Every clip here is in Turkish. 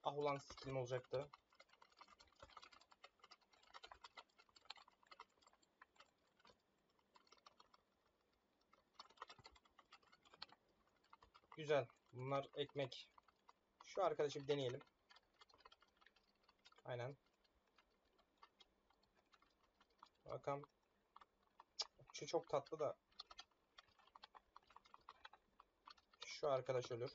Ah ulan skillim olacaktı. Güzel. Bunlar ekmek. Şu arkadaşı bir deneyelim. Aynen. Bakalım. Şu çok tatlı da. Şu arkadaş ölür.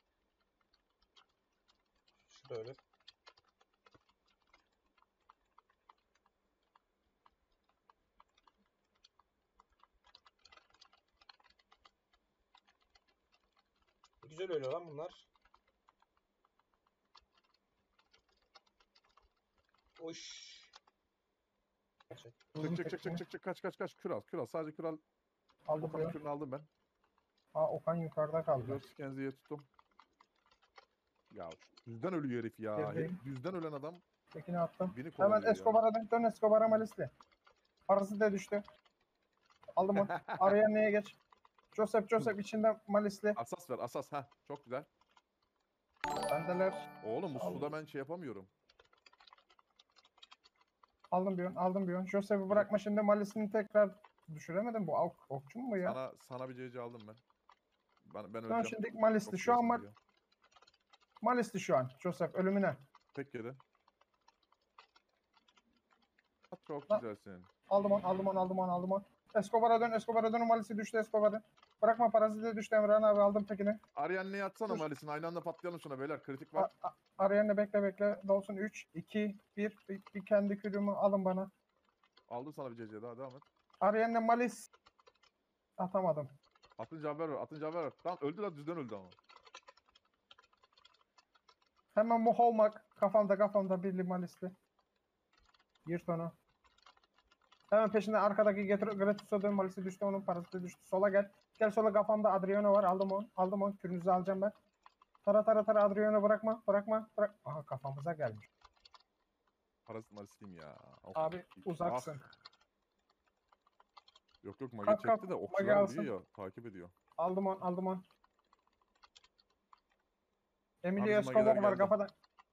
Şu da ölür. Güzel ölüyor lan bunlar. Oş. Çık kaç kür al sadece kür al. Aldım Okan'ın buraya. kürünü aldım ben. Aa, Okan yukarıda kaldı. 4 skenziye tuttum. Ya düzden ölüyor herif ya. Girdim. Herif düzden ölen adam Tekini attım. beni Hemen kovalıyor ya. Escobar'a dön. Escobar'a malisli. Parası da düştü. Aldım onu. Araya neye geç? Joseph içinde malisli. Asas ver asas ha. Çok güzel. Bendeler. Oğlum bu Al. suda ben şey yapamıyorum. Aldım bir yon. Joseph'i bırakma şimdi malisini tekrar düşüremedim. Bu okçu mu bu ya? Sana bir CC aldım ben. Ben Şu an öleceğim. şimdi malisli. Çok Şu an diyorsun diyor. malisli şu an. Joseph ölümüne. Tek yedi. Çok Ha. güzelsin. Aldım onu. Escobar'a dön. Malisi düştü Escobar'ın. Bırakma parazite düştü Emrah'ın abi aldım tekini. Arianne'yi atsana Dur. Malis'in. Aynı anda patlayalım şuna beyler. Kritik var. Arayan'la bekle. Dolsun 3, 2, 1. Bir kendi kürümü alın bana. Aldım sana bir CC daha devam et. Arayan'la malis. Atamadım. Atınca haber ver. Tamam öldü lan düzden öldü ama. Hemen Muholmak. Kafamda birli malisli. Yırt onu. Hemen peşinden arkadaki Gratus'a dön malisi düştü. Onun parası düştü. Sola gel. Gel sola kafamda Adriano var. Aldım onu. Kürünüzü alacağım ben. Tara Adriano bırakma. Aha kafamıza gelmiş. Parası Malis'liyim ya. Of. Abi uzaksın. Ah. Yok mage Kalk, çekti de mage okçular alsın. diyor ya takip ediyor. Aldım onu. Emilio Abi, Escobar mageler var geldi. kafadan.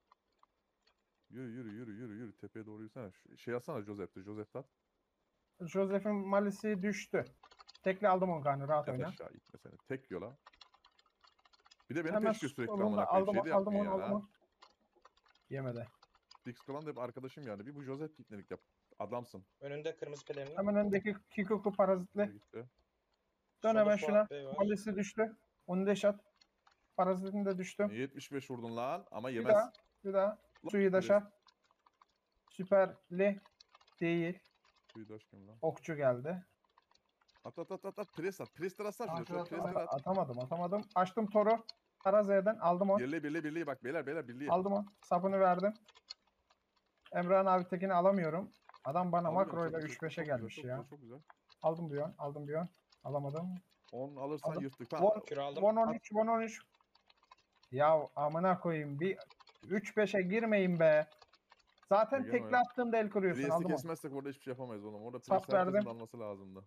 Yürü tepeye doğru yürüsene. Şey atsana Joseph'te at. Joseph'in malisi düştü. Tekli aldım onu kanı rahat Yat oyna. aşağı gitme seni. Tek yola. Bir de beni Hemen peşliyor sürekli solunda amına koyayım. Şey de aldım yapmıyor ya. onu. Yemedi. Dix Kalan da hep arkadaşım yani. Bir bu Joseph piknilik yap. Adamsın. Önünde kırmızı pelerini. Hemen öndeki Kikuku parazitli. Gitti. Dön Solda hemen Fuat şuna. Bey var. Malisi düştü. Onu deşat. Parazitin de düştü. 75 vurdun lan ama Bir yemez. daha. Suyu deşat. Süperli değil. Suyu da aşkım lan. Okçu geldi. At. Priester atsana şuraya. Priester at. Atamadım. Açtım toru. Karazey'den aldım onu. Birliği bak beyler birliği. Aldım onu. Sapını verdim. Emrah'ın abi tekini alamıyorum. Adam bana Alıyorum, makroyla çok 3-5'e güzel, gelmiş çok ya. Güzel, çok güzel. Aldım bir yon. Alamadım. 10 alırsan Aldım. yırttık. Tamam. Kür aldım. 10-13. Ya amına koyayım. Bir 3-5'e girmeyin be. Zaten Girme. tekli attığımda el kırıyorsun. Priest'i Aldım onu. kesmezsek orada hiçbir şey yapamayız oğlum. Orada Sap Priest herkesin verdim. alması lazımdı.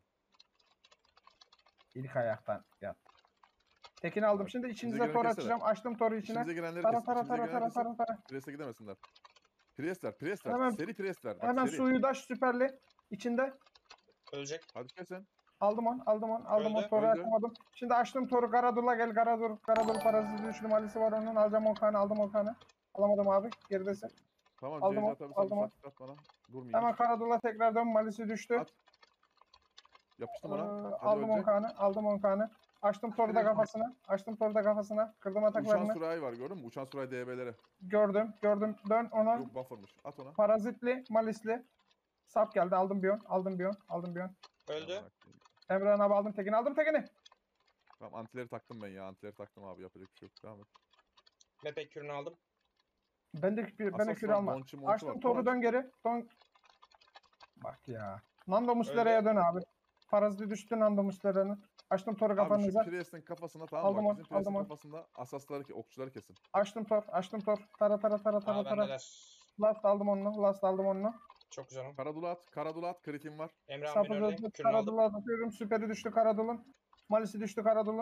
İlk ayaktan yat. Tekini aldım. Şimdi içinize gireni tor kesene. açacağım. Açtım toru içine. İçimize girenleri Tara kes. İçimize girenleri kes. tara. Priest'e gidemesinler. Priest ver. Hemen- Seri Priest ver. Bak Hemen seri. suyu daş süperli. İçinde. Ölecek. Hadi kesin. Aldım onu. Öldü, Toru öldü. açamadım. Şimdi açtım toru. Garadul'a gel. Garadur paraziti düştü. Malisi var onun. Alacağım Okan'ı. Aldım Okan'ı. Alamadım abi. Geridesin. Tamam. Aldım CC onu, atabilirsen aldım onu. at bana. Durmayayım. Hemen Karadul'a tekrar dön. Malisi düştü. At. Yapıştım ona. Hadi Aldım ölecek. Okan'ı. Açtım toru da kafasına. Kırdım Uçan ataklarını. Suray var gördün mü? Uçan Suray DB'lere. Gördüm. Dön ona. Yok buffer'mış. At ona. Parazitli, malisli. Sap geldi. Aldım bir yon. Öldü. Emre'nin abi aldım tekini. Tamam antileri taktım ben ya. Antileri taktım abi. Yapacak bir şey yok. Devam et. Mepek kürünü aldım. Ben de Asas kür var, alma. monçu var. Açtım toru dön geri. Bak ya. Nando Muslera'ya dön abi. Paraziti düştü Nando Muslera'nın. Açtım toru Abi şu kafanıza. Priest'in kafasına tamam Aldım bak. onu, Bizim Priest'in aldım onu. kafasında asasları, okçuları kesin. Açtım tor. Tara. Aa bendeler. Last aldım onu. Çok güzel. o. Karadula at. Kritim var. Emre abi beni Sapı örneğin. döndü. Kürünü aldım. Karadul'a atıyorum. Süperi düştü Karadul'un. Malisi düştü Karadul'un.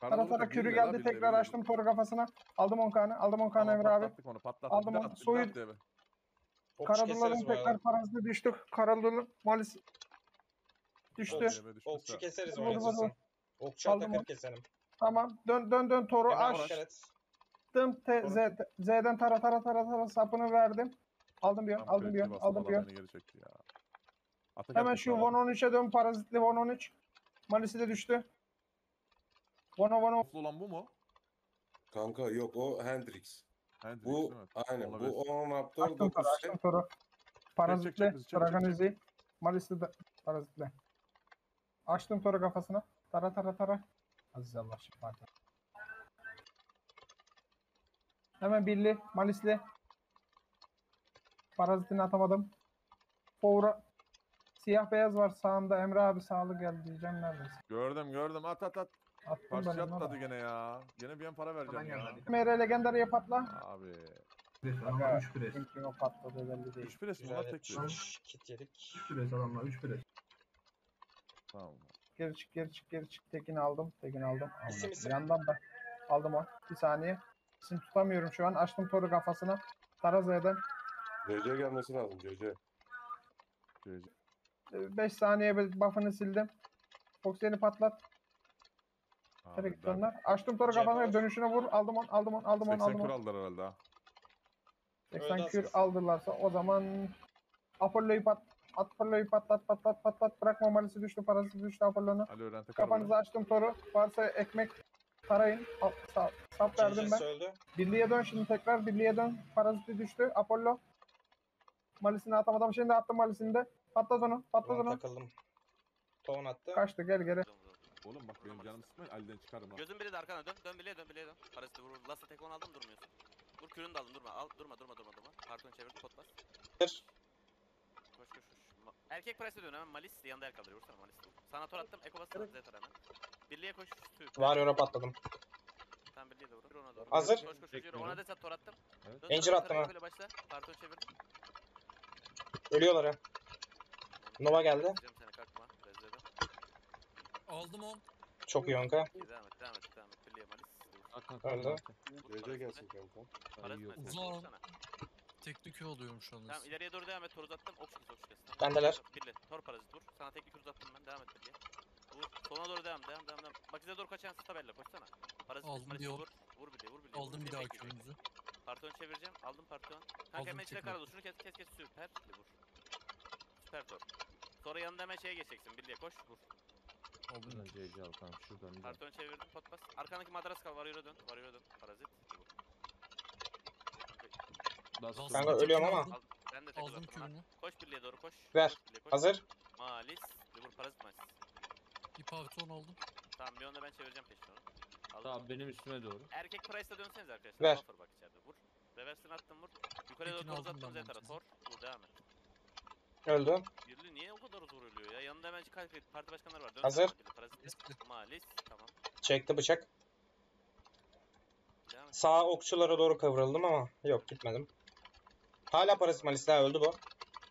Tara tara kürü geldi. Tekrar açtım toru kafasına. Aldım 10 kanı. Aldım 10 kanı Emre abi. Patlattık onu patlattık. Aldım Bir daha onu. at, bir Soyu- daha at diye be. Okçu Karadulların keseriz bu tekrar arada. parazite düştük. Karadulun Malis düştü. Tamam, DB düşmüşse. Okçu keseriz Vur, vur, oynatırsan. vur. Okçu Aldım atakır onu. keselim. Tamam. Dön toru Emre aç. dikkat et. Attım. Z'den tara sapını verdim. Aldım bir Tam aldım kritiği bir bastım, aldım adam bir beni geri çekti ya. Atak Hemen herkes şu var. Von 13'e dön. Parazitli Von 13. Malisi de düştü. Von Oflu olan bu mu? Kanka yok o Hendrix. Hendrix Bu değil mi? aynen Olabilir. bu 10 Raptor açtım toru 9 açtım toru. çek, Parazitli. bizi, çek, Draganizi. Malisi de parazitli. Açtım toru kafasına. Tara. Aziz Allah şifa. Hemen birli. Malisli. Parazitini atamadım. Foura. Siyah beyaz var sağımda. Emre abi sağlı geldi diyeceğim neredeyse. Gördüm at. Attım ben Karşı ona atladı da. gene ya. Gene bir an para vereceğim ya. Mere legendariye patla. Abi. Ama Aga, 3 pres. kim o patladı belli değil. 3 pres mi Güzel var tek pres? yetişmiş. Kit yedik. 3 pres adamlar 3 pres. Tamam. Geri çık. Tekini aldım. İsim, isim. Yandan ben. Aldım o. Bir saniye. İsim tutamıyorum şu an. Açtım toru kafasına. Tarazaya'dan. CC gelmesi lazım CC. 5 saniye buff'ını sildim. Foxy'ni patlat. Nereye Abi, gitti onlar? Açtım toru Cep kafasına. var. Dönüşüne vur. Aldım on. 80 kür aldılar herhalde ha. 80 Öldü kür Asaf. aldırlarsa o zaman Apollo'yu patlat. Bırakma malisi düştü. Parası düştü Apollo'nun. Ali öğrenti Kafanızı açtım toru. Varsa ekmek tarayın. Sap verdim ben. CC'si öldü. Birliğe dön şimdi tekrar. Birliğe dön. Paraziti düştü. Apollo. Malisini atamadım. Şimdi attım malisini de. Patlat onu. Ulan takıldım. Ton attı. Kaçtı geri. Oğlum bak benim canım sıkmayın. Ali'den çıkarım ha. Gözün biri de arkana dön. Dön bileğe dön. Paraziti vur. Lasta tek 10 aldın durmuyorsun. Vur kürünü de aldın durma. Durma. Kartonu çevirdi pot bas. Kır. Koş. Erkek presse dön hemen Malis yanında el kaldırıyor. Vursana Malis. Sana tor attım. Eko bastı. Z tar hemen. Birliğe koş. Warrior'a patladım. Tamam birliğe de vur. Vur ona doğru. Hazır. Koş yürü. Ona da sat tor attım. Evet. Dön Angel tara, attım ha. Eko'yla başla. Kartonu çevirdim. Ölüyorlar ha. Nova geldi. Gideceğim seni kalkma. Rezledim. Aldım on. Çok iyi onka. Devam et. Birliğe Malis. Öldü. CC gelsin kanka. Parazit Malis. Ulan. Vursana. Teknik oluyormuş şu an. Tamam ileriye doğru devam et. Tor uzattım. Ok kes. Bendeler. Birli. Tor parazit vur. Sana teknik uzattım ben. Devam et birliğe. Vur. Soluna doğru devam. Bak size doğru kaçan stabelle koşsana. Parazit Aldım Malis bir vur. Vur birliğe. Aldım bir daha bekleyecek. köyümüzü. Parton çevireceğim. Aldım parton. Kanka Aldım hemen içine tekrar. karalı. Şunu kes. Süper. Vur. Süper tor. Sonra yanında hemen şeye geçeceksin. Birliğe koş. Vur. Aldım. Parton çevirdim. Pot bas. Arkandaki madras kal. Varıyor'a dön. Parazit. Vur. Kanka ölüyorum ama. Aldım. Ben de tek Aldım uzattım. köyünü. Koş birliğe doğru koş. Ver. Koş birliğe, koş. Hazır. Malis. Vur parazit malis. Bir parton aldım. Tamam bir onda ben çevireceğim peşini onu. Aldım. Tamam benim üstüme doğru. Erkek Price'la dönseniz arkadaşlar. Ver. Buffer bak içeride. Vur. Reverse'ini attım vur. Yukarıya doğru Tekini tor aldım uzattım ben Zetara. bunu. Tor. Vur devam et. Öldü. Birli niye o kadar zor ölüyor ya? Yanında hemen parti başkanları var. Dön Hazır. sen birli, Parazitli. Eski. Malis. Tamam. Çekti bıçak. Devam et. Sağ okçulara doğru kıvrıldım ama yok gitmedim. Hala parazit malisi daha öldü bu. Devam.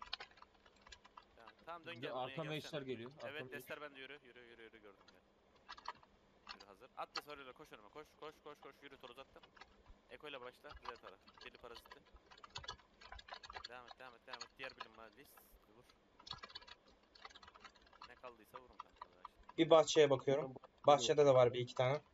Tamam dön Bir gel. de buraya arka gelsene. meşler geliyor. Evet Arka destler bende yürü gördüm ya. Yürü hazır. At des varıyla koş önüme koş yürü tor uzattım. Eko ile başla Zetara. Birli parazitli. Devam et. Diğer bilim Malis. Vur. Ne kaldıysa vurun kanka. Bir bahçeye bakıyorum. Bahçede de var bir iki tane.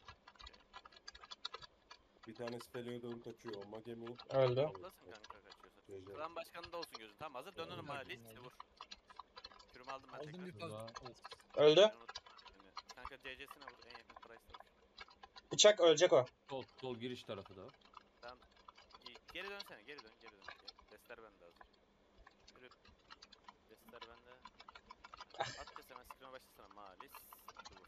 Bir tane Speleo'ya doğru kaçıyor. O Magemi. Öldü. Toplasın kanka kaçıyorsa. CC. Klan başkanı da olsun gözün. Tamam hazır dön önüme Malis. Vur. Kürümü aldım ben Aldım tekrar. bir parton. Öldü. Ben unuttum. Kanka CC'sine vur en yakın price'la vur. Bıçak ölecek o. Sol giriş tarafı da. Tamam. Geri dönsene geri dön. Destler bende hazır. Yürü. Destler bende. At des hemen screen'e başlasana Malis. Vur.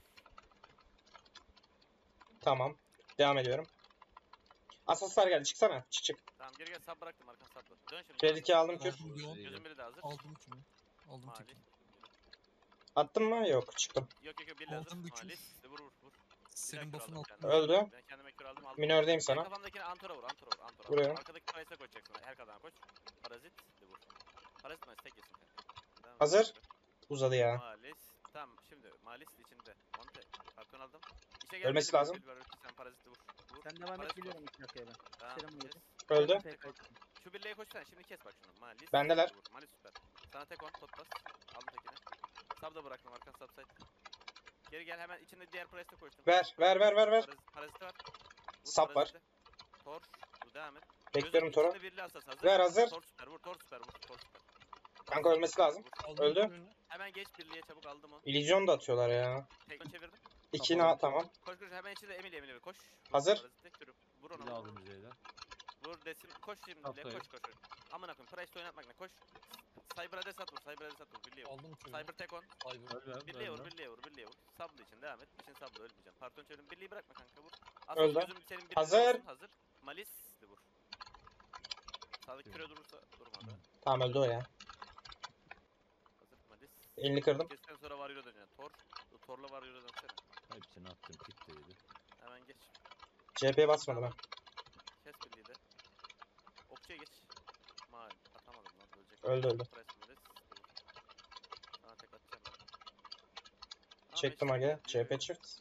Tamam. Devam ediyorum. Asaslar geldi. Çıksana. Çık. Tamam geri gel sap bıraktım arkan sapla. Dön şimdi. Fredik'i aldım kür. Aldım bir on. Gözün biri de hazır. Aldım köyünü. Aldım Malis. tekini. Attın mı? Yok. Çıktım. Yok biri hazır. Aldım bir kür. Malis. Vur. Senin kür buff'ını aldım aldım. kendime. Öldü. Ben kendime kür aldım. Minördeyim Sen sana. kafamdakine Antor'a vur. Vuruyorum. Arkadaki Price'e koşacaksın. Her kadar koş. Parazit. Vur. Parazit Malis tek yesin kanka. Devam et. Hazır. Uzadı ya. Malis. Tamam şimdi Malis içinde. Monte. Karton Tekton aldım. İşe gel. Ölmesi belli lazım. bir var, sen paraziti vur. Vur. Sen devam et Parazit geliyorum vur. 2 dakikaya ben. Tamam. Selam Kes. Öldü. PK. Şu birliğe koşsana şimdi kes bak şunu. Malis. Bendeler. Vur. Malis süper. Sana tek on pot bas. Aldım tekini. Sub da bıraktım arkan subside. Geri gel hemen içinde diğer preste koştum. Ver. Paraziti var. Vur Sap var. paraziti. Tor. Dur devam et. Bekliyorum Gözün Tor'u. içinde birliği asas hazır. Ver, hazır. Tor süper vur. Tor süper vur. Tor süper. Kanka ölmesi lazım. Vur. Aldım Öldü. kürünü. Hemen geç birliğe çabuk aldım onu. İllüzyon da atıyorlar ya. Tekton çevirdim. 2 Tamam. tamam. Koş koş hemen içinde Emily koş. Vur Hazır. paraziti, kürüm. Vur Bir onu. daha Vur. aldım Z'den. Vur desim. Koş şimdi. Haftayı. Koş. Amına koyayım. Price oynatmak ne? Koş. Cyber'a des at vur. Birliğe vur. Aldım kürünü. Cyber tek on. Cyber. Ölmem. Birliğe vur. Sablı için devam et. İçin sablı ölmeyeceğim. Parton çevirin. Birliği bırakma kanka vur. Asıl Öldü. gözüm senin birliğin Hazır. olsun, hazır. Malis'li vur. Sağdaki küre durursa durmadı. Tamam öldü o ya. Hazır Malis. Elini kırdım. Kesten sonra Warrior'a döneceksin. Tor'la Warrior'a dönsene. Hepsini attım. Kit de yedi. Hemen geç. CHP'ye basmadım ben. Kes birliği de. Okçuya geç. Mal. Atamadım lan ölecek. Öldü. Price Malis. Sana tek atacağım ben. Ama Çektim işte aga. birliği CHP yok. çift.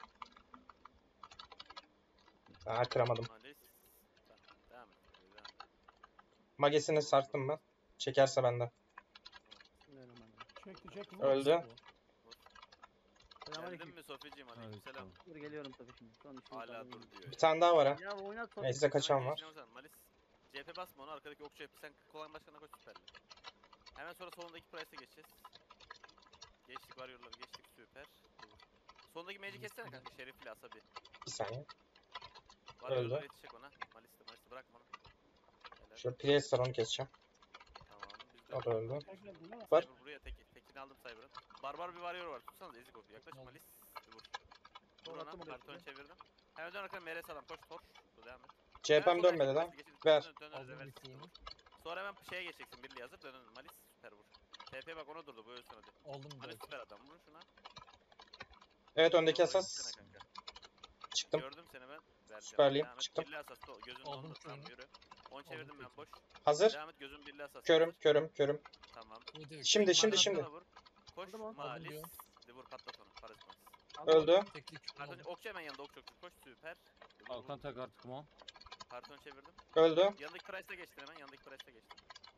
Kıramadım. Malis. Tamam, devam et. Magesini sarktım ben. Çekerse bende. Çekti. Öldü. Selamünaleyküm. Geldin mi Sofyacığım? Evet, Aleykümselam. tamam. Dur geliyorum tabii şimdi. Son işim Hala kaldı. dur diyor. Bir tane daha var ha. Ya oynat son. Neyse kaçan Hemen var. geçine uzan, Malis. CHP basma onu arkadaki okçu yapı. Sen kolan başkanına koş süperli. Hemen sonra solundaki price'e geçeceğiz. Geçtik Warrior'ları geçtik süper. Sondaki mage'i kessene kanka Şerif'le Asabi. Bir saniye. Warrior'lara yetişecek ona. Malis'te bırakma onu. Helal. Şu Priest var onu keseceğim. Tamam. Biz de O da öldü. Cyber buraya tekini aldım Cyber'ın. Barbar bir Warrior var. Tutsanız ezik oku. Yaklaş Aldım. Malis. Vur. Sol Vur attım ona. oraya. Kartonu çevirdim. Hemen dön arkana MRS adam. Koş tor. Dur devam et. CHP'm dönmedi lan. Ver. Dön Aldım reverse. bir kürünü. Sonra hemen şeye geçeceksin. Birliği hazır. Dön Malis. Süper vur. TP bak ona durdu. Bu ölsün hadi. Aldım Malis direkt. süper adam. Vurun şuna. Evet öndeki Doğru, asas. gitsene kanka. Çıktım. Gördüm seni ben. Vereceğim. Süperliyim, Devam et. çıktım. Birliği asas. Gözün Aldım dondu. Tamam kürünü. yürü. 10 çevirdim ben boş. Hazır. Devam et. Gözün birliği asas. Körüm. Tamam. Bu direkt. Şimdi. Arkasına vur. Koş. Aldım onu. Malis. diyor. De vur patlat onu. Parazit Malis. Öldü. Tekli kürünü Parton aldım. okçu hemen yanında ok çok koş süper. Kalkan tak artık mı? Parton çevirdim. Öldü. Yanındaki price'e geçtin hemen. Yanındaki price'e geçtin.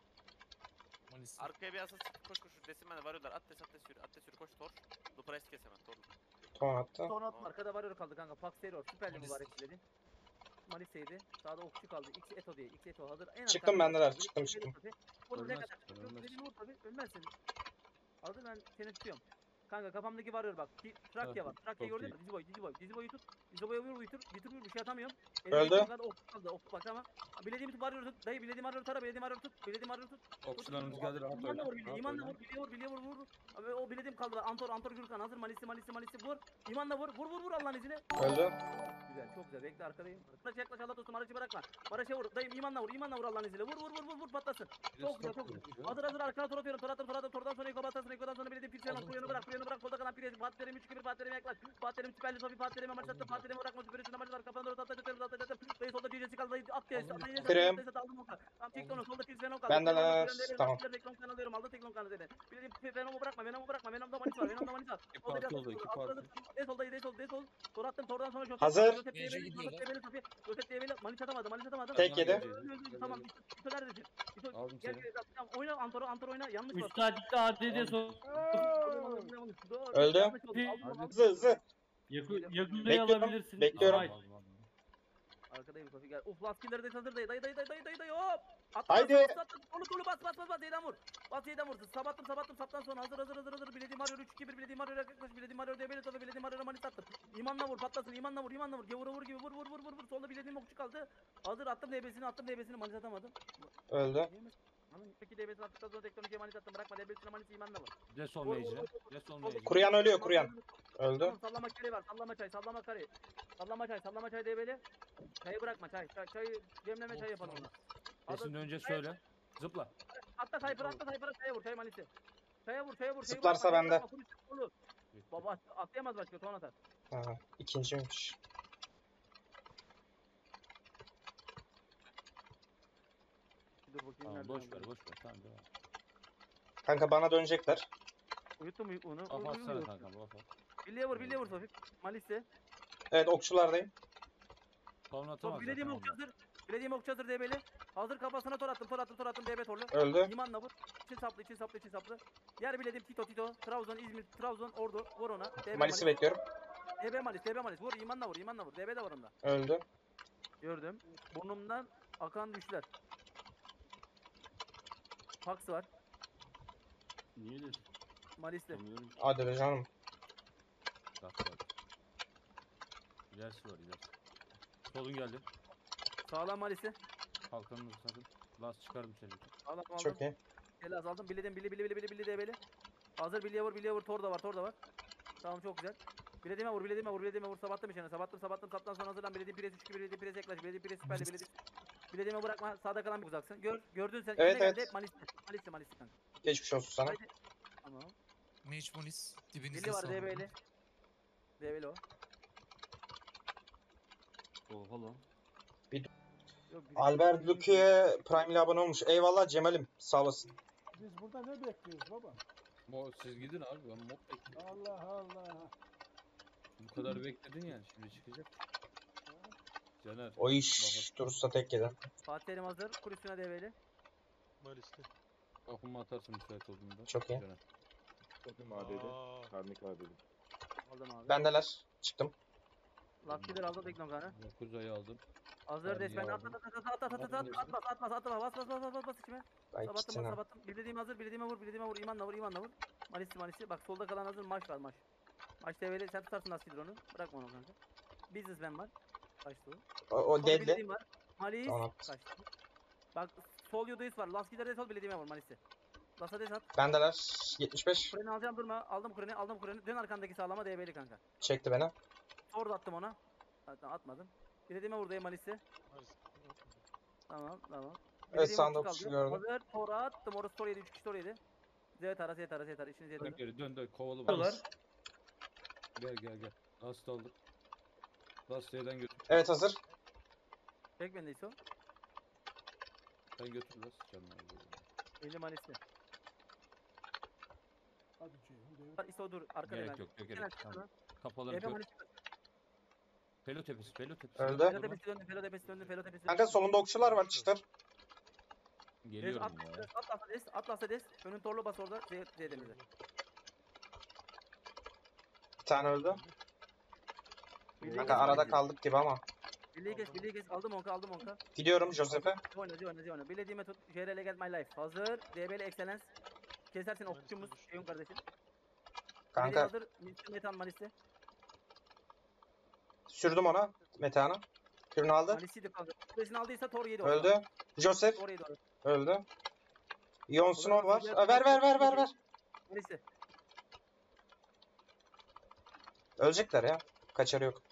Malis. Arkaya bir asas çık koş desin bana varıyorlar. At des yürü koş tor. Bu price kes hemen tor. Tamam attı. Sonra attım arkada varıyor kaldı kanka. Pax Terror süperli Malis. mübarek dedi. Malisa'ydı. Sağda okçu kaldı. X Eto diye. X Eto hazır. En Çıktım arkada bendeler, kaldı. çıktım, X çıktım. Eto tabii. Onu ne Ölmez, kadar? Çok ölmez. dediğini vur tabii. Ölmezsin. Hazır ben seni tutuyorum. Kanka kafamdaki varıyor bak. Trakya var. Trakya Çok gördün mü? Dizi boyu tut. Dizi boyu vur bir şey atamıyorum. Öldü. Ok kaldı. Ok bak ama. Bilediğimi varıyor tut. Dayı bilediğim varıyor tara. Bilediğim varıyor tut. Okçularımız geldi rahat İmanla oyna. vur bildiği. İmanla vur. Bileye vur. Abi o bilediğim kaldı. Antor Gürkan hazır. Malisi vur. İmanla vur Allah'ın izniyle. Öldü. Güzel çok güzel. Bekle arkadayım. Yaklaş Allah dostum aracı bırakma. Barış'a vur. Dayım imanla vur Allah'ın izniyle. Vur patlasın. Çok güzel. Hazır arkana tor atıyorum. Tordan sonra Eko'dan sonra bilediğim Pirsen'e Aldım, kuyunu bırak. Solda kalan Pirsen'e. Fatih'lerim 3-2-1 Fatih'lerim yaklaş. Fatih'lerim süperli Sofi. Fatih'lerim amaç attı. Fatih'lerim bırakma. Süperli amaç var. Kafanı doğru atacağım. Dayı solda cücesi kaldı. Dayı at diye. Kırım. Aldım oka. Tamam çekti onu. Solda Pirsen'e kaldı. Bendeler. Tamam. Teklon kanalı alıyorum. Aldı Teklon kanalı dedi. Bilediğim Venom'u bırakma. Venom'da manis var. İki parti oldu, iki parti. De sol. Tor attım. Tordan sonra şok. Hazır. Gece gidiyorlar. Götet diyebilir. Manis atamadım. Tek yedi. Tamam. İso neredesin? İso Aldım gel. seni. Tamam, oyna Antor oyna. Yanlış var. Üstadikte ADD son. Öldü. Hızlı. Yakındayı Bekliyorum, alabilirsin. bekliyorum. Ay, Arkadayım Sofi gel. Uf laskiller de hazır dayı. Dayı hop. Haydi. Tolu bas. Y'den vur. Bas Y'den vur. Sabattım. Saptan sonra hazır. Bilediğim arıyor 3-2-1 bilediğim arıyor yaklaş. Bilediğim arıyor diye böyle bilediğim arıyor manis attım. İmanla vur patlasın. İmanla vur. Gevura vur gibi vur. Solda bilediğim okçu kaldı. Hazır attım DB'sini manis atamadım. Öldü. Hanım peki DB'sini attıktan sonra teknolojiye manis attım. Bırakma DB'sini manis imanla vur. Desol mage'ine. Desol mage'ine. Kuruyan ölüyor, kuruyan. Öldü. Tamam, sallama kare var. Sallama çay DB'li. Çayı bırakma çay. Çayı demleme çay yapalım ona. Desin önce söyle. Zıpla. Atla Cypher'a çaya vur çay malisi. Çaya vur. Zıplarsa bende. Olur. Baba atlayamaz başka ton atar. Ha, ikinciymiş. Dur bakayım Tamam nereden boş aldım. ver. Tamam devam. Kanka bana dönecekler. Uyuttum onu. Kapatsana kankam. Kapat. Birliğe vur Sofi. Malisi. Evet okçulardayım. Sonra Top atamaz bilediğim zaten okçu onlar. hazır. Bilediğim okçu hazır DB'li. Hazır kafasına tor attım DB torlu. Öldü. İmanla vur. İçin saplı. Yer bilediğim Tito. Trabzon, İzmir, Trabzon, Ordu. Vur ona. DB Malis'i bekliyorum. DB Malis. Vur imanla vur. DB de var onda. Öldü. Gördüm. Burnumdan akan düşler. Pax var. Niyedir? Malis'te. Tanıyorum. Hadi be canım. Bak bak. İlerisi var ilerisi. Solun geldi. Sağlam Malis'i. Kalkanını sakın. Last çıkardım seni. Sağlam aldım. Çok iyi. Helal aldım. Bili DB'li. Hazır Bili'ye vur. Tor da var. Tamam çok güzel. Bilediğime vur. Sabattım içine. Sabattım. Saptan sonra hazırlan. Bilediğim pres 3 2 pres yaklaş. Bilediğim pres süperli. Bilediğime bırakma. Sağda kalan bir uzaksın. Gördün sen. Evet, İçine geldi. evet. Malis'te kanka. Geçmiş olsun sana. Haydi. Tamam. Mage Monis dibinizde Bili var sağlam. DB'li. DB'li o. Oha lan. Yok, Albert Luki'ye Prime ile abone olmuş. Eyvallah Cemal'im. Sağ olasın. Biz burada ne bekliyoruz baba? Siz gidin abi ben mob bekliyorum. Allah. Bu kadar bekledin ya şimdi çıkacak. Caner. O iş durursa tek yedi. Fatih Terim hazır. Kulisine DB'li. Kafamı atarsın müsait olduğunda. Çok iyi. Caner. Bakın AD'de. Karnik AD'de. Aldım abi. Bendeler. Çıktım. Lucky bir aldı Teknon kanı. 9 ayı aldım. Hazır Ben desmen niye at aldım? atma bas içime. Ay Sabattım gitsene. sabattım. Bilediğim hazır bilediğime vur imanla vur. Malisi bak solda kalan hazır maç var maç. Maç TV'li sen tutarsın Askidron'u onu. Bırakma onu kanka. Businessman var. Kaçtı o. O Sol deadli. bilediğim var. Malis Tamam. kaçtı. Bak sol Yudois var. Laskiler'de sol bilediğime vur Malis'i. Lasa des at. Bendeler. 75. Kureni alacağım durma. Aldım Kureni. Dön arkandaki sağlama DB'li kanka. Çekti beni. Tor da attım ona. Hatta atmadım. Bilediğime vurdu Malis'i. Tamam. Evet, Bilediğim sağında okçu okçu kaldı. gördüm. Hazır Tor'a attım. Orası Tor yedi. 3 kişi Tor yedi. Z tara. İçini Z Dön tara. geri dön kovalı Diyorlar. Gel. Last aldık. Last C'den götür. Evet hazır. Çek bendeyse o. Sen götür Last canına. 50 Malis'i. Hadi Ceyhun. İso dur. Arkada Gerek ben. yok Gel gerek. aşkına. Tamam. Kafaları DB kör. Malis'i. Pelo tepesi. Öldü. Felo tepesi döndü. Kanka solunda okçular var çıtır. Geliyorum ya. Atlas'a des. Önün torlu bas orada. Z'demize. Bir tane öldü. Birliği Kanka kes, arada Malis'i. kaldık gibi ama. Birliği kes. Aldım onka. Gidiyorum Josep'e. Oyna. Bilediğime tut. JRL get my life. Hazır. DB'li excellence. Kesersin okçumuz. Şeyun kardeşim. Kanka Hazır. Metan Malis'i. sürdüm ona. Metehan'a. Kürünü aldı. Malis'i de kaldı. Kulesini aldıysa Tor 7 Öldü. Joseph Tor 7 öldü. Jon Snow var. Olur. Ver. Malis'i. Ölecekler ya. Kaçarı yok.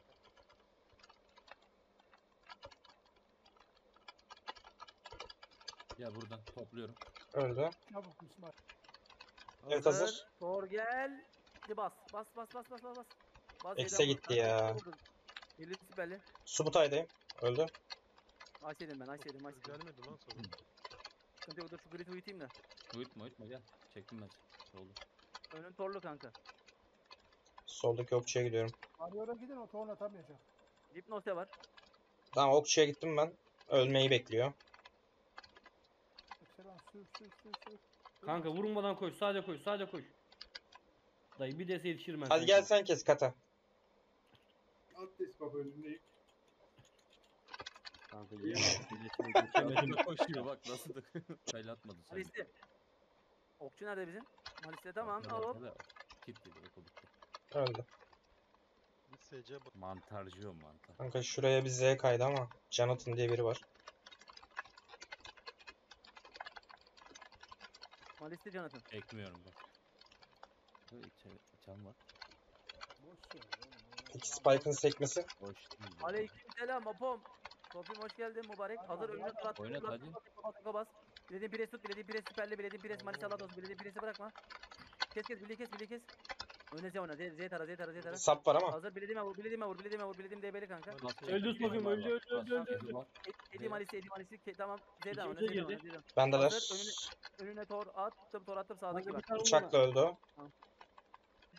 Ya buradan topluyorum. Öldü. Çabuk İsmail. Evet, hazır. Tor gel. Hadi bas. Bas. Ekse gitti ya. Birliği süperli. Subutay'dayım. Öldü. Ayşe'dim ben. Gelmedi lan sonra. Sıkıntı yok dur şu griti uyutayım da. Uyutma gel. Çektim ben. Oldu. Önün torlu kanka. Soldaki okçuya gidiyorum. Arıyor'a gidin o torun atamayacak. Hipnose var. Tamam okçuya gittim ben. Ölmeyi bekliyor. Selam sür. Kanka vurmadan koş. Sadece koş. Dayı bir dese yetişirim ben. Hadi sana. gel sen kes kata. Atlas baba önünde. Kanka yemin Kendine koşuyor bak nasıl da. Kayla atmadı sen. Malis'te. Okçu nerede bizim? Malis'te tamam. Hop. Kit dedi okuduk. Öldü. Mantarcı o mantar. Kanka şuraya bir Z kaydı ama Jonathan diye biri var. Malis'te Jonathan. Ekmiyorum bak. İçen var. İki Spike'ın sekmesi. Boş değil. Aleykümselam Apom. Topim hoş geldin mübarek. Hazır önüne tur at. Oynat hadi. Bas. Bilediğin pres tut. Bilediğin pres süperli. Bilediğin pres Malis Allah olsun. Bilediğin presi bırakma. Kes. Birliği kes. Öne Z oyna. Z tara. Sap var ama. Hazır bilediğime vur. Bilediğim DB'li kanka. Öldü Sofim, öldü. Edi Malis'i. Tamam. Z'den oyna. İkinci girdi. Z'den. Bendeler. Önüne tor attım sağdaki Kanka var. bir tane Bıçakla öldü o.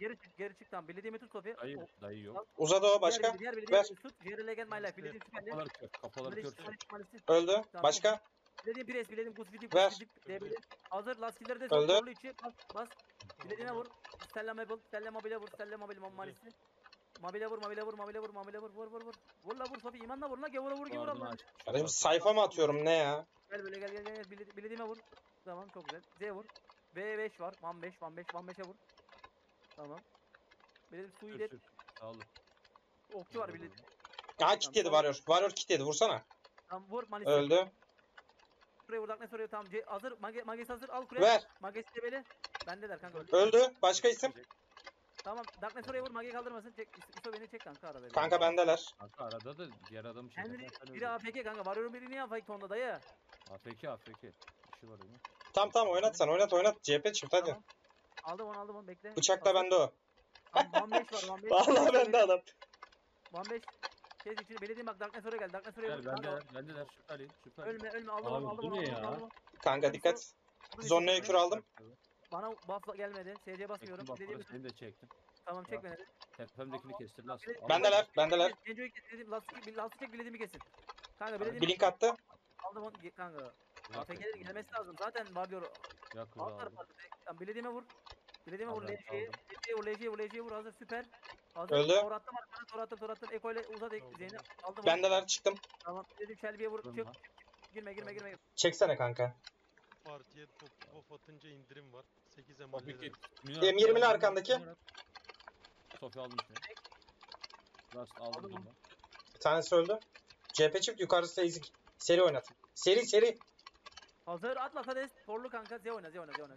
Geri çık tamam. Bilediğimi tut Sofi. Dayı yok. Uzadı o başka. Diğer Ver. bilediğimi tut. Jerry Legend My Life. Bilediğim süperli. Kafaları kör. Öldü. Tamam. Başka. Bilediğim pres. Bilediğim kusvidip Ver. kusvidip. Hazır. Lastikleri de Öldü. zorlu içi. Bas. Bilediğime vur. Stella Mabel. Stella Mobile'e vur. Stella Mobile Malisi. Mobile vur. Vur. Vur la vur Sofi. İmanla vur la. Gevura vur gevura vur. Kardeşim sayfa mı atıyorum ne ya? Gel böyle gel. Bilediğime vur. Tamam çok güzel. Z vur. V5 var. 1-5'e vur. Tamam. Bilediğim suyu ilet. Sağ olun. Okçu var bilediğim. Aha kit yedi Warrior. Warrior kit yedi vursana. Tamam vur Malisi. Öldü. Buraya vur. Darkness oraya tamam. Hazır. Magis hazır. Al kuraya. Ver. Magis tebeli. Bendeler kanka. Öldü. Başka isim. Tamam. Darkness oraya vur. Magi kaldırmasın. Çek. İso beni çek kanka arada. Kanka bendeler. Kanka arada da diğer adam şey. Henry biri AFK kanka. Warrior'un biri niye AFK tonda dayı? AFK. İşi var onun. Tamam oynat sen oynat. CHP çıktı hadi. Tamam. Aldım onu bekle. Bıçak da bende o. Tamam 15 var. 15. Vallahi bende adam. 15. Şey için belediye bak Darkness oraya gel. Darkness oraya vur. Bendeler. Süper. Ölme. Aldım Abi, onu. bu ne ya? Kanka dikkat. Zonlaya kür aldım. Bana buff gelmedi. SC basmıyorum. Bak Bilediğim seni de çektim. tamam çek beni. Tepemdekini kestir lan. Bendeler. Genco'yu kes. Lastik çek bilediğimi kesin. Kanka bilediğimi Blink attı. aldım onu kanka. AFK'lerin gelmesi lazım. Zaten var diyor. Yakın Alt tarafa. Tamam bilediğime vur. Bilediğime vur. LJ'ye vur. Hazır süper. Hazır. Öldü. Tor attım. Eko ile uzat Zeynep. Aldım onu. Bendeler çıktım. Tamam. Bilediğim Shelby'ye vur. Çık. Girme. Çeksene kanka. Partiye top atınca indirim var. 8'e M20'li arkandaki. Sofi aldım seni. Last aldım bunu. Bir tanesi öldü. CHP çift yukarısı ezik. Seri oynat. Seri. Hazır atla Hades. Torlu kanka. Z oyna.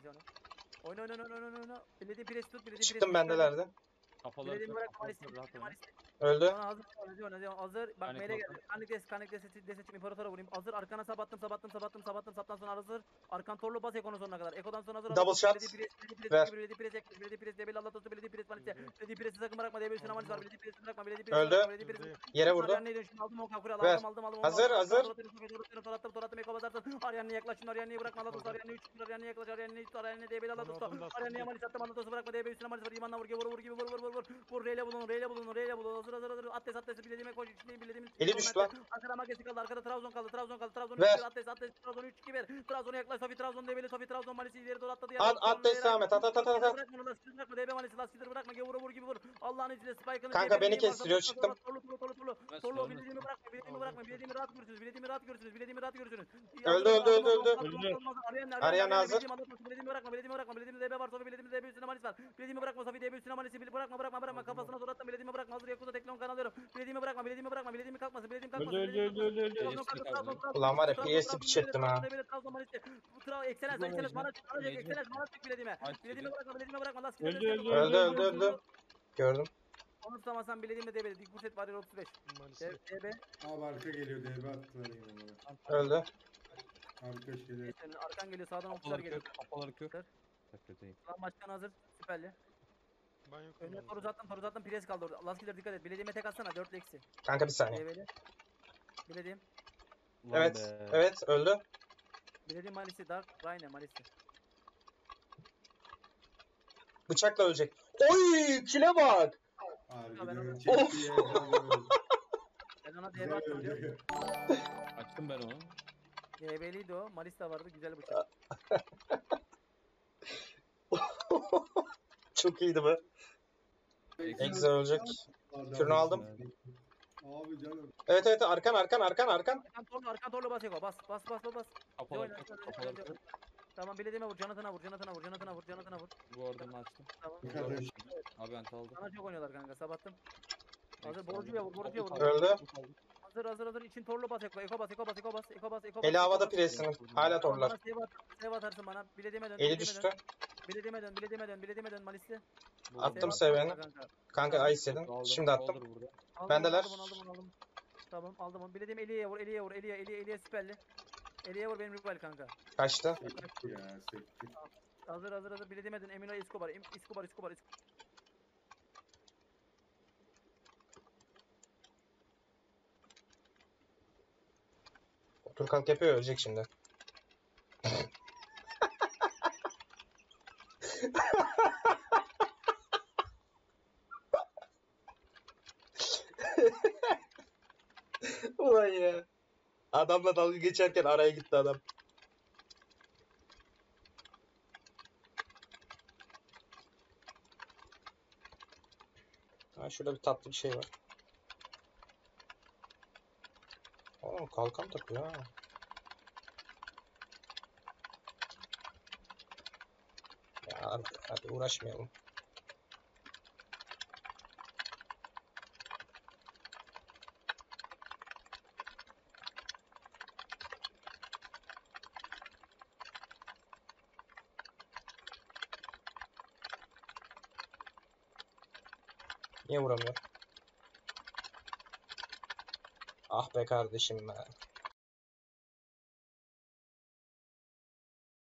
Oyna. Bilediğim pres tut. Çıktım bendelerdi. Kafaları Bilediğimi kör. bırak. Kafaları rahat oyna. Öldü. Tamam, hazır. Bak Panik meyle oldu. geldi. Kanik destek imparatora vurayım. Hazır arkana sabattım. Saptan sonra hazır. Arkan torlu bas Eko'nun sonuna kadar. Eko'dan sonra hazır. Double shot. Ver. Belediye pres debeli Allah tostu belediye pres manisi. Belediye presi sakın bırakma debeli sinemanis var. Belediye presi bırakma. Öldü. Yere vurdu. Aldım o kakura Ver. aldım. Hazır. Torattım basarsın. Aryan'ı yaklaşın. Aryan'ı bırakma Allah tostu. Aryan'ı 3 Aryan'ı yaklaş. Aryan'ı debeli Allah tostu. Aryan'ı manis attım Allah tostu bırakma debeli sinemanis var. İmanla vur gibi vur. Vur reyle bulun. Hazır. Atles bilediğime koş. Bilediğimiz. Eli düştü lan. Arkada Magesi kaldı. Arkada Trabzon kaldı. Trabzon Ver. 3 Atles Trabzon 3 2 1. Trabzon'a yaklaş. Trabzon debeli. Trabzon malisi ileri doğru atladı. At devam et. At. Bırakma DB malisi lastikleri bırakma. Vur gibi vur. Allah'ın izniyle Spike'ını. Kanka beni kestiriyor çıktım. Torlu bilediğimi bırakma. Bilediğimi rahat görürsünüz. Öldü. Aryan hazır. Bilediğimi bırakma. Bilediğimi DB var. Bilediğimi DB üstüne malis var. Bilediğimi bırakma. Sofi DB üstüne malisi. Bırakma. Kafasına zor attım. Bilediğimi bırakma. Hazır Yakuza teklon kanalıyorum. Bilediğimi bırakma. Bilediğimi kalkmasın. Öldü. Ulan var ya PS'i piç ettim ha. Excellence bana çık bilediğime. Bilediğimi bırakma. Öldü. Gördüm. Onu tutamazsan bilediğimde DB. Dik set var 35. DB. Abi arka geliyor DB attılar yine bana. Öldü. Arka şeyler. Arkan geliyor sağdan okçular geliyor. Kafaları kör. Takreteyim. Lan başkan hazır. Süperli. Önüne toru uzattım. Pres kaldı orada. Laskiler dikkat et. Bilediğime tek atsana 4 eksi. Kanka bir saniye. DB'li. Bilediğim. Evet öldü. Bilediğim Malisi Dark. Rayne Malisi. Bıçakla ölecek. Oy kile bak. Harbiden çekti ya. Ben ona DB Güzel attım diyor. öldü. Açtım ben onu. DB'liydi o. Malis de vardı. Güzel bıçak. Çok iyiydi bu. Exe ölecek. Kürünü aldım. Abi canım. Evet arkan. Arkan torlu bas Eko. Bas. Kafaları Oyna. kör. Tamam bilediğime vur. Canatına vur. Bu arada açtım. Tamam. Kardeş. Abi ben aldım. Sana çok oynuyorlar kanka. Sabattım. Hazır borcuya vur. Öldü. Hazır. İçin torlu bas Eko bas. Eli havada presinin. Hala torlar. Sev atarsın bana. Bilediğime dön. Eli düştü. Bilediğime dön Malis'te. Attım seveni. Kanka ay istedin. Şimdi attım. Bendeler. Aldım. Tamam aldım onu. Bilediğim Eli'ye vur. Eli'ye süperli. Eli'ye vur benim rival kanka. Kaçtı. Ya sekti. Hazır. Bilediğime dön. Emino Escobar. Otur kalk yapıyor ölecek şimdi. ya. Adamla dalga geçerken araya gitti adam. Ha, şurada bir tatlı bir şey var. Oo, kalkan takıyor ha. Ya hadi uğraşmayalım. Niye vuramıyor? Ah be kardeşim be.